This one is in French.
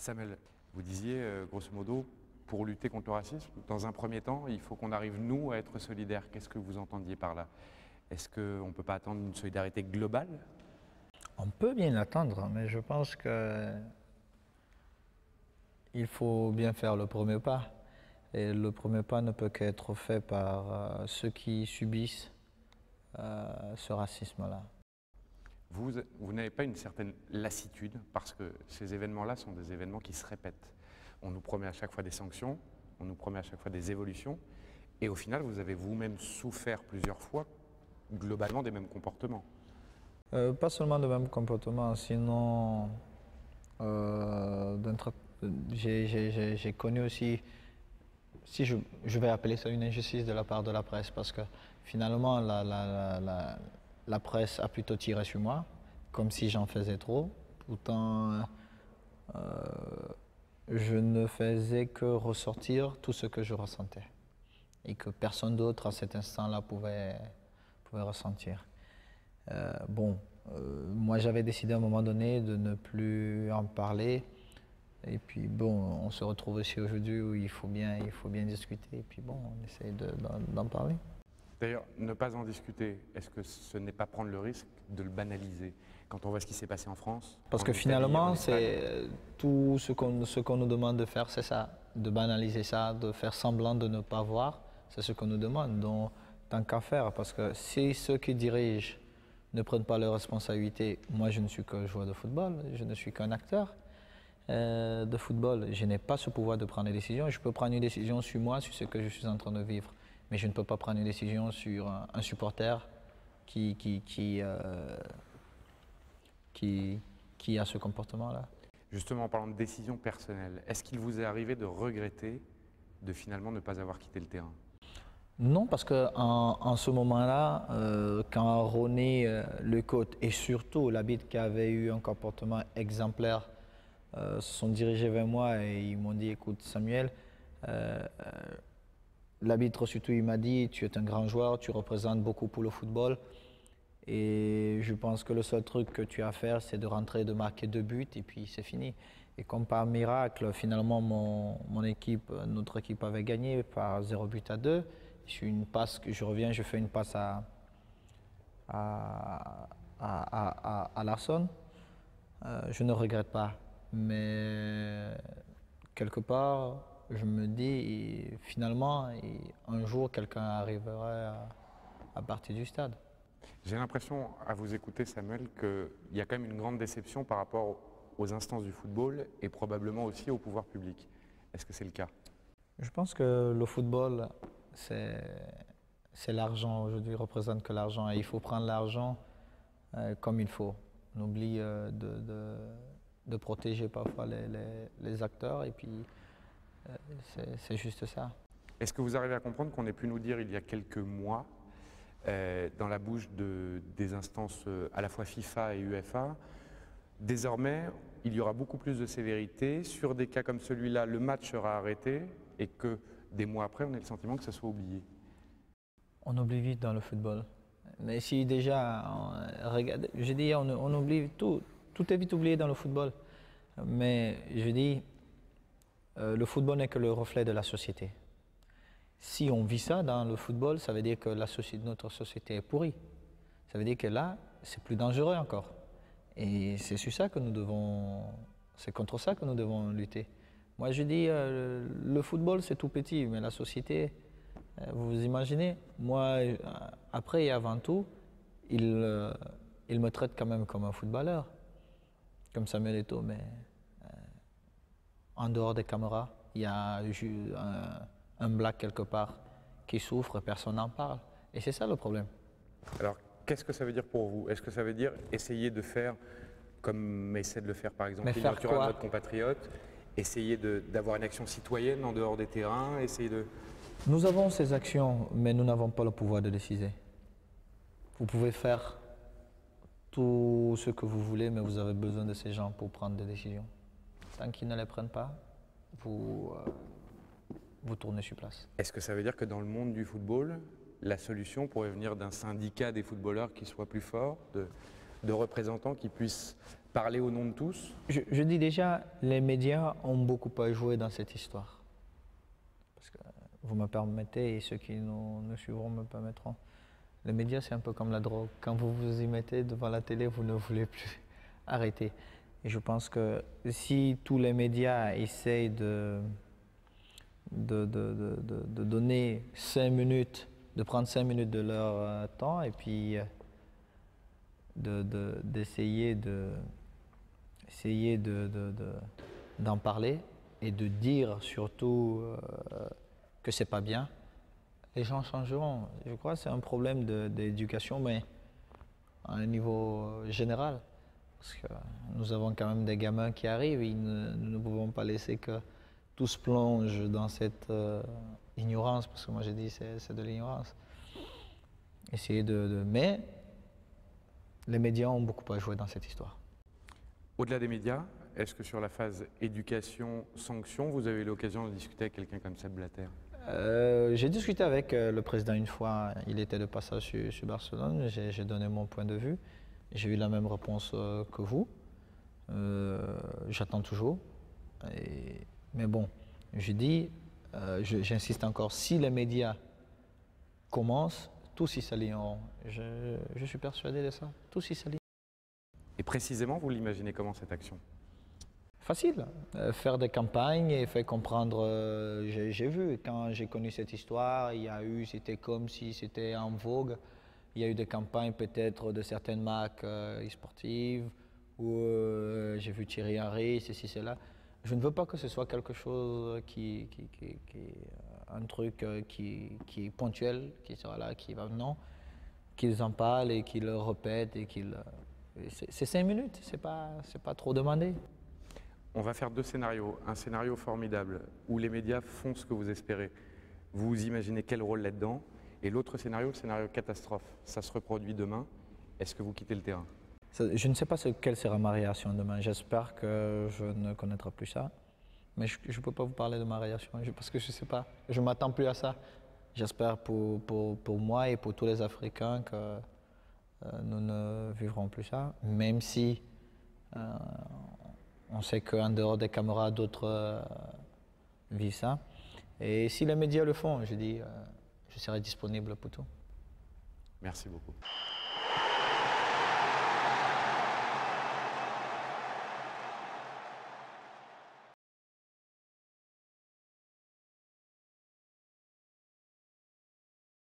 Samuel, vous disiez, grosso modo, pour lutter contre le racisme, dans un premier temps, il faut qu'on arrive, nous, à être solidaires. Qu'est-ce que vous entendiez par là? Est-ce qu'on ne peut pas attendre une solidarité globale? On peut bien l'attendre, mais je pense qu'il faut bien faire le premier pas. Et le premier pas ne peut qu'être fait par ceux qui subissent ce racisme-là. Vous n'avez pas une certaine lassitude, parce que ces événements-là sont des événements qui se répètent. On nous promet à chaque fois des sanctions, on nous promet à chaque fois des évolutions, et au final, vous avez vous-même souffert plusieurs fois, globalement, des mêmes comportements. Pas seulement de même comportement, sinon j'ai connu aussi, si je vais appeler ça une injustice de la part de la presse, parce que finalement la presse a plutôt tiré sur moi, comme si j'en faisais trop. Pourtant, je ne faisais que ressortir tout ce que je ressentais et que personne d'autre à cet instant-là pouvait ressentir. Moi j'avais décidé à un moment donné de ne plus en parler. Et puis bon, on se retrouve aussi aujourd'hui où il faut bien discuter. Et puis bon, on essaye d'en parler. D'ailleurs, ne pas en discuter, est-ce que ce n'est pas prendre le risque de le banaliser? Quand on voit ce qui s'est passé en France. Parce que finalement, c'est tout ce qu'on nous demande de faire, c'est ça, de banaliser ça, de faire semblant de ne pas voir, c'est ce qu'on nous demande. Donc, tant qu'à faire, parce que si ceux qui dirigent ne prennent pas leurs responsabilités, moi je ne suis qu'un joueur de football, je ne suis qu'un acteur de football, je n'ai pas ce pouvoir de prendre des décisions. Je peux prendre une décision sur moi, sur ce que je suis en train de vivre, mais je ne peux pas prendre une décision sur un supporter qui a ce comportement-là. Justement, en parlant de décision personnelle, est-ce qu'il vous est arrivé de regretter de finalement ne pas avoir quitté le terrain? Non, parce qu'en ce moment-là, quand René Lecote et surtout l'arbitre qui avait eu un comportement exemplaire se sont dirigés vers moi et ils m'ont dit, écoute Samuel, l'arbitre surtout il m'a dit, tu es un grand joueur, tu représentes beaucoup pour le football et je pense que le seul truc que tu as à faire c'est de rentrer, de marquer 2 buts et puis c'est fini. Et comme par miracle, finalement notre équipe avait gagné par 0-2. Je reviens, je fais une passe à Larsson. Je ne regrette pas, mais quelque part, je me dis finalement, un jour, quelqu'un arriverait à partir du stade. J'ai l'impression, à vous écouter Samuel, qu'il y a quand même une grande déception par rapport aux instances du football et probablement aussi au pouvoir public. Est-ce que c'est le cas? Je pense que le football, c'est l'argent. Aujourd'hui, il représente que l'argent et il faut prendre l'argent comme il faut. On oublie de protéger parfois les acteurs et puis c'est juste ça. Est-ce que vous arrivez à comprendre qu'on ait pu nous dire il y a quelques mois, dans la bouche des instances à la fois FIFA et UEFA, désormais il y aura beaucoup plus de sévérité, sur des cas comme celui-là le match sera arrêté et que des mois après on ait le sentiment que ça soit oublié? On oublie vite dans le football. Mais si déjà, regarde, je dis on oublie tout est vite oublié dans le football. Mais je dis, le football n'est que le reflet de la société. Si on vit ça dans le football, ça veut dire que notre société est pourrie. Ça veut dire que là, c'est plus dangereux encore. Et c'est sur ça que c'est contre ça que nous devons lutter. Moi, je dis, le football, c'est tout petit, mais la société, vous imaginez, moi, après et avant tout, il me traite quand même comme un footballeur, comme Samuel Eto'o, mais en dehors des caméras, il y a un black quelque part qui souffre, personne n'en parle. Et c'est ça le problème. Alors, qu'est-ce que ça veut dire pour vous? Est-ce que ça veut dire essayer de faire comme essaie de le faire par exemple Lilian Thuram, notre compatriote, essayer d'avoir une action citoyenne en dehors des terrains, essayer de... Nous avons ces actions, mais nous n'avons pas le pouvoir de décider. Vous pouvez faire tout ce que vous voulez, mais vous avez besoin de ces gens pour prendre des décisions. Tant qu'ils ne les prennent pas, vous tournez sur place. Est-ce que ça veut dire que dans le monde du football, la solution pourrait venir d'un syndicat des footballeurs qui soit plus fort, de représentants qui puissent parler au nom de tous? Je dis déjà, les médias ont beaucoup à jouer dans cette histoire. Parce que vous me permettez, et ceux qui nous suivront me permettront. Les médias, c'est un peu comme la drogue. Quand vous vous y mettez devant la télé, vous ne voulez plus arrêter. Et je pense que si tous les médias essayent de donner 5 minutes, de prendre 5 minutes de leur temps et puis d'essayer d'en parler et de dire surtout que c'est pas bien, les gens changeront. Je crois que c'est un problème d'éducation, mais à un niveau général. Parce que nous avons quand même des gamins qui arrivent et nous ne pouvons pas laisser que tous plongent dans cette ignorance, parce que moi j'ai dit c'est de l'ignorance. Essayer mais les médias ont beaucoup à jouer dans cette histoire. Au-delà des médias, est-ce que sur la phase éducation-sanction, vous avez eu l'occasion de discuter avec quelqu'un comme Sepp Blatter? J'ai discuté avec le président une fois, il était de passage sur Barcelone, j'ai donné mon point de vue. J'ai eu la même réponse que vous. J'attends toujours. Mais bon, je dis, j'insiste encore, si les médias commencent, tous y s'aligneront. Je suis persuadé de ça. Tous y s'aligneront. Et précisément, vous l'imaginez comment cette action? Facile. Faire des campagnes et faire comprendre. J'ai vu, quand j'ai connu cette histoire, il y a eu, c'était comme si c'était en vogue. Il y a eu des campagnes peut-être de certaines marques e-sportives où j'ai vu Thierry Henry, ceci, cela. Je ne veux pas que ce soit quelque chose un truc qui est ponctuel, qui sera là, qui va, non, qu'ils en parlent et qu'ils le répètent et qu'ils. C'est 5 minutes, c'est pas trop demandé. On va faire 2 scénarios. Un scénario formidable où les médias font ce que vous espérez. Vous imaginez quel rôle là-dedans? Et l'autre scénario, le scénario catastrophe, ça se reproduit demain. Est-ce que vous quittez le terrain? Je ne sais pas quelle sera ma réaction demain. J'espère que je ne connaîtrai plus ça. Mais je ne peux pas vous parler de ma réaction parce que je ne sais pas. Je ne m'attends plus à ça. J'espère pour moi et pour tous les Africains que nous ne vivrons plus ça. Même si on sait qu'en dehors des caméras, d'autres vivent ça. Et si les médias le font, je dis, je serai disponible pour tout. Merci beaucoup.